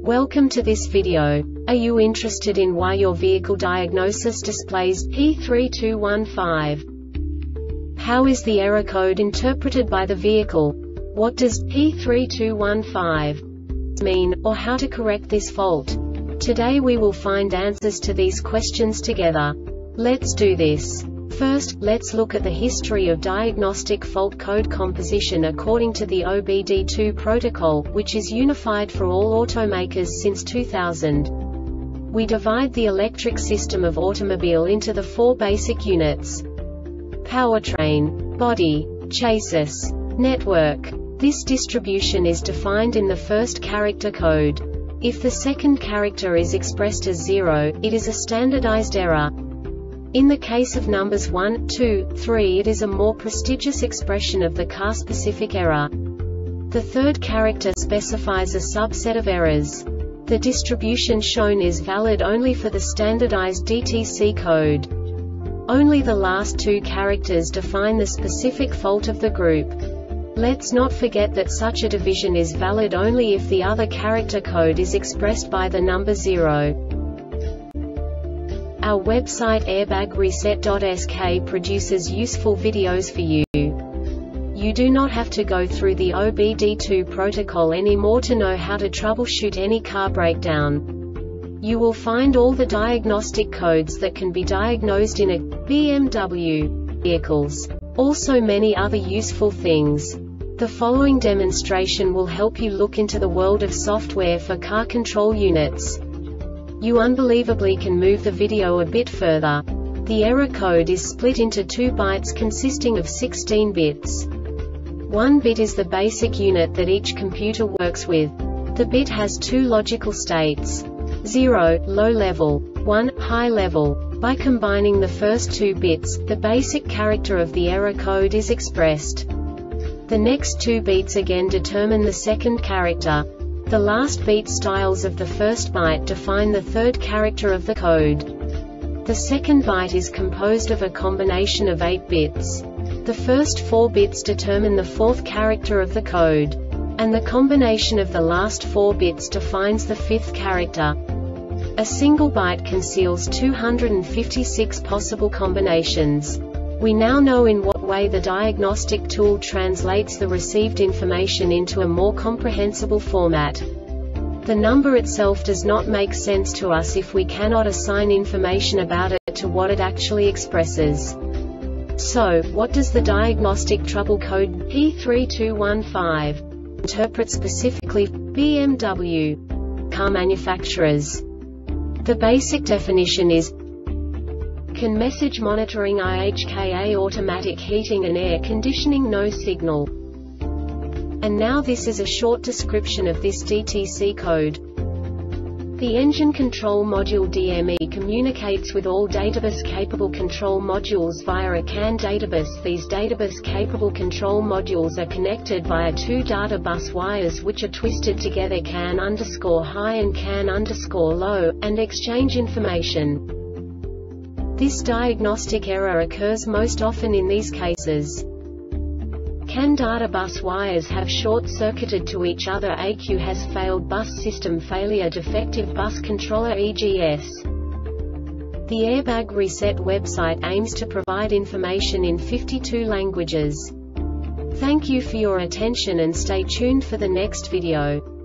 Welcome to this video. Are you interested in why your vehicle diagnosis displays P3215? How is the error code interpreted by the vehicle? What does P3215 mean, or how to correct this fault? Today we will find answers to these questions together. Let's do this. First, let's look at the history of diagnostic fault code composition according to the OBD2 protocol, which is unified for all automakers since 2000. We divide the electric system of automobile into the four basic units: powertrain, body, chassis, network. This distribution is defined in the first character code. If the second character is expressed as 0, it is a standardized error. In the case of numbers 1, 2, 3, it is a more prestigious expression of the car-specific error. The third character specifies a subset of errors. The distribution shown is valid only for the standardized DTC code. Only the last two characters define the specific fault of the group. Let's not forget that such a division is valid only if the other character code is expressed by the number 0. Our website airbagreset.sk produces useful videos for you. You do not have to go through the OBD2 protocol anymore to know how to troubleshoot any car breakdown. You will find all the diagnostic codes that can be diagnosed in a BMW vehicles. Also many other useful things. The following demonstration will help you look into the world of software for car control units. You unbelievably can move the video a bit further. The error code is split into 2 bytes consisting of 16 bits. 1 bit is the basic unit that each computer works with. The bit has 2 logical states: 0, low level, 1, high level. By combining the first 2 bits, the basic character of the error code is expressed. The next 2 beats again determine the second character. The last beat styles of the first byte define the third character of the code. The second byte is composed of a combination of 8 bits. The first 4 bits determine the fourth character of the code. And the combination of the last 4 bits defines the fifth character. A single byte conceals 256 possible combinations. We now know in what way the diagnostic tool translates the received information into a more comprehensible format. The number itself does not make sense to us if we cannot assign information about it to what it actually expresses. So, what does the diagnostic trouble code P3215 interpret specifically for BMW car manufacturers? The basic definition is: can message monitoring IHKA automatic heating and air conditioning no signal. And now this is a short description of this DTC code. The engine control module DME communicates with all databus-capable control modules via a CAN databus. These databus-capable control modules are connected via 2 data bus wires which are twisted together CAN_high and CAN_low, and exchange information. This diagnostic error occurs most often in these cases: CAN data bus wires have short-circuited to each other, AQ has failed, bus system failure, defective bus controller EGS. The Airbag Reset website aims to provide information in 52 languages. Thank you for your attention and stay tuned for the next video.